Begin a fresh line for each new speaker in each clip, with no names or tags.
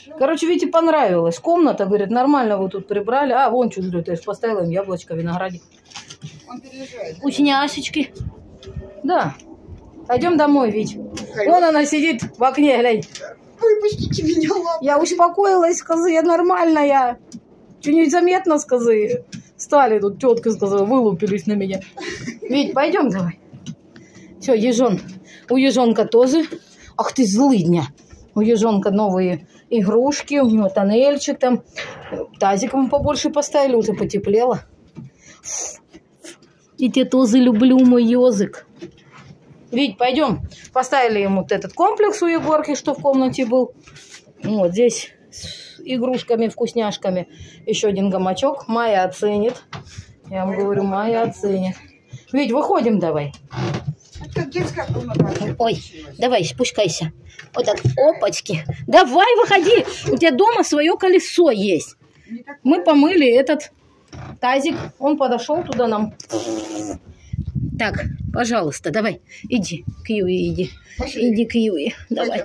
Короче, Вите понравилась комната. Говорит, нормально вы тут прибрали. А, вон что ждет. Я же поставила им яблочко, виноградик. Вкусняшечки. Да. Пойдем домой, Вить. Вон она сидит в окне, глянь.
Выпустите меня, лапу.
Я успокоилась, сказы, я нормальная. Что-нибудь заметно, сказы. Стали тут тетка, сказала, вылупились на меня. Вить, пойдем давай. Все, ежон. У ежонка тоже. Ах ты злыдня. У ежонка новые игрушки. У него тоннельчик там. Тазиком побольше поставили, уже потеплело. И те тоже люблю, мой язык. Вить, пойдем. Поставили ему вот этот комплекс у Егорки, что в комнате был. Вот здесь с игрушками, вкусняшками. Еще один гамачок. Майя оценит. Я вам говорю, Майя оценит. Вить, выходим давай. Ой, давай, спускайся. Вот так, опачки. Давай, выходи. У тебя дома свое колесо есть. Мы помыли этот тазик. Он подошел туда нам. Так, пожалуйста, давай. Иди, Кьюи, иди. Иди, Кьюи, давай.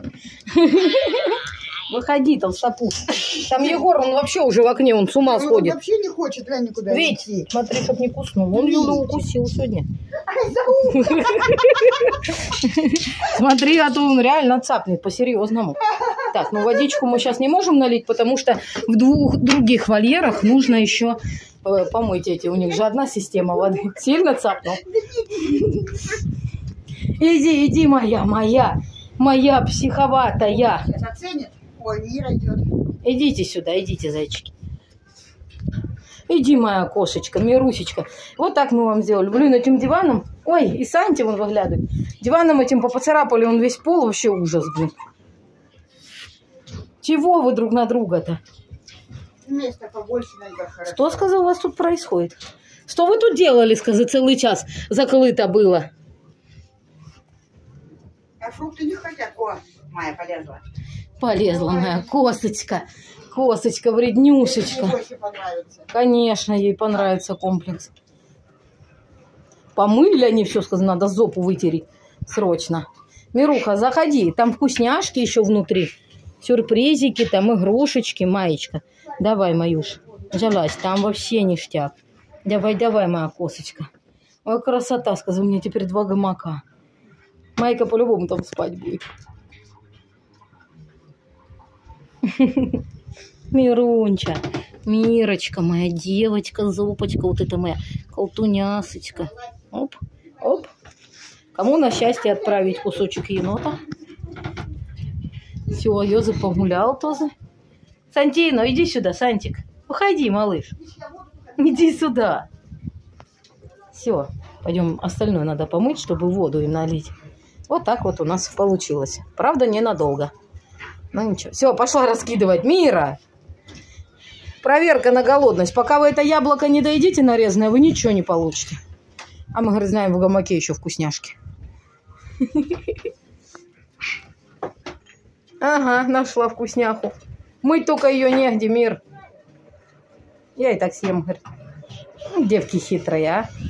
Выходи, толстопуз. Там Егор, он вообще уже в окне, он с ума сходит.
Он вообще не хочет никуда идти.
Ведь, смотри, чтоб не куснул. Он Юлю укусил сегодня. Смотри, а то он реально цапнет по-серьезному. Так, ну водичку мы сейчас не можем налить, потому что в двух других вольерах нужно еще помыть эти. У них же одна система воды. Сильно цапнул? Иди, иди, моя психоватая.
Сейчас оценит. Ой, Мира идет.
Идите сюда, идите, зайчики. Иди, моя кошечка, Мирусечка. Вот так мы вам сделали. Блин, этим диваном... Ой, и Санти вон выглядывает. Диваном этим поцарапали, он весь пол, вообще ужас, блин. Чего вы друг на друга-то?
Место побольше надо, хорошо.
Что, сказал, у вас тут происходит? Что вы тут делали, сказал, целый час? Закрыто было.
А фрукты не хотят. О, Майя полезла.
Полезла моя косточка. Косточка, вреднюшечка. Конечно, ей понравится комплекс. Помыли они все, сказано, надо зопу вытереть срочно. Мируха, заходи, там вкусняшки еще внутри. Сюрпризики, там игрушечки, Маечка. Давай, Маюш, залазь, там вообще ништяк. Давай, давай, моя косточка. Ой, красота, сказал, у меня теперь 2 гамака. Майка по-любому там спать будет. Мирунча, Мирочка, моя девочка, зопочка, вот это моя колтунясочка. Оп, оп. Кому на счастье отправить кусочек енота? Все, Йозеф погулял тоже. Сантино, иди сюда, Сантик. Выходи, малыш. Иди сюда. Все, пойдем, остальное надо помыть, чтобы воду им налить. Вот так вот у нас получилось. Правда, ненадолго. Ну ничего. Все, пошла раскидывать. Мира! Проверка на голодность. Пока вы это яблоко не доедите нарезанное, вы ничего не получите. А мы, говорит, знаем, в гамаке еще вкусняшки. Ага, нашла вкусняху. Мыть только ее негде, Мир. Я и так съем, говорит. Девки хитрые, а.